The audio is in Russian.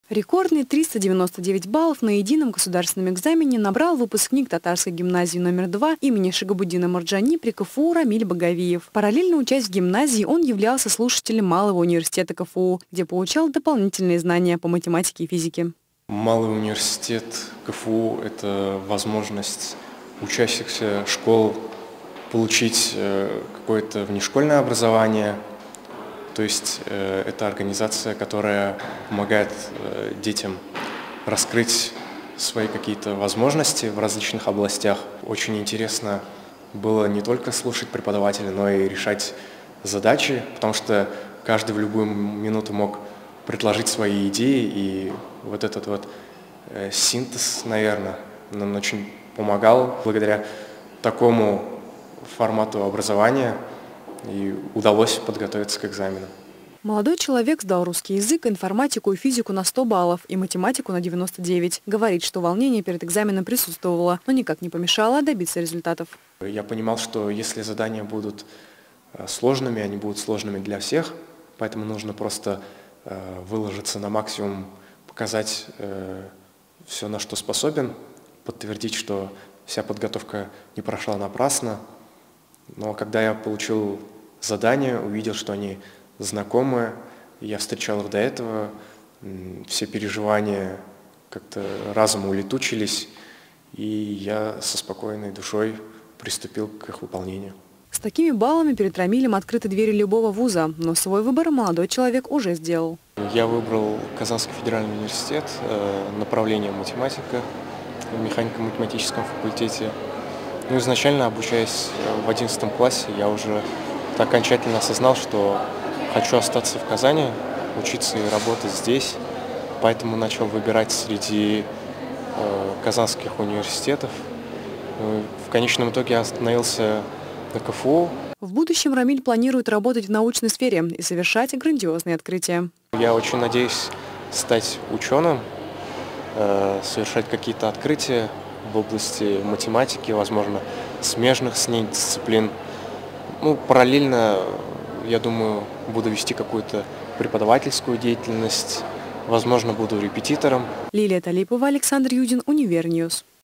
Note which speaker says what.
Speaker 1: Рекордные 399 баллов на едином государственном экзамене набрал выпускник Татарской гимназии номер 2 имени Шагабуддина Марджани при КФУ Рамиль Багавиев. Параллельно учась в гимназии, он являлся слушателем Малого университета КФУ, где получал дополнительные знания по математике и физике.
Speaker 2: Малый университет КФУ – это возможность учащихся школ получить какое-то внешкольное образование. То есть это организация, которая помогает детям раскрыть свои какие-то возможности в различных областях. Очень интересно было не только слушать преподавателя, но и решать задачи, потому что каждый в любую минуту мог предложить свои идеи, и вот этот вот синтез, наверное, нам очень помогал. Благодаря такому формату образования и удалось подготовиться к экзамену.
Speaker 1: Молодой человек сдал русский язык, информатику и физику на 100 баллов и математику на 99. Говорит, что волнение перед экзаменом присутствовало, но никак не помешало добиться результатов.
Speaker 2: Я понимал, что если задания будут сложными, они будут сложными для всех, поэтому нужно просто выложиться на максимум, показать все, на что способен, подтвердить, что вся подготовка не прошла напрасно. Но когда я получил задания, увидел, что они знакомые, я встречал их до этого, все переживания как-то разом улетучились, и я со спокойной душой приступил к их выполнению.
Speaker 1: С такими баллами перед Рамилем открыты двери любого вуза, но свой выбор молодой человек уже сделал.
Speaker 2: Я выбрал Казанский федеральный университет, направление математика в механико-математическом факультете. Ну, изначально, обучаясь в 11 классе, я уже окончательно осознал, что хочу остаться в Казани, учиться и работать здесь. Поэтому начал выбирать среди казанских университетов. В конечном итоге я остановился на КФУ.
Speaker 1: В будущем Рамиль планирует работать в научной сфере и совершать грандиозные открытия.
Speaker 2: Я очень надеюсь стать ученым, совершать какие-то открытия в области математики, возможно, смежных с ней дисциплин. Ну, параллельно, я думаю, буду вести какую-то преподавательскую деятельность, возможно, буду репетитором.
Speaker 1: Лилия Талипова, Александр Юдин, Универньюз.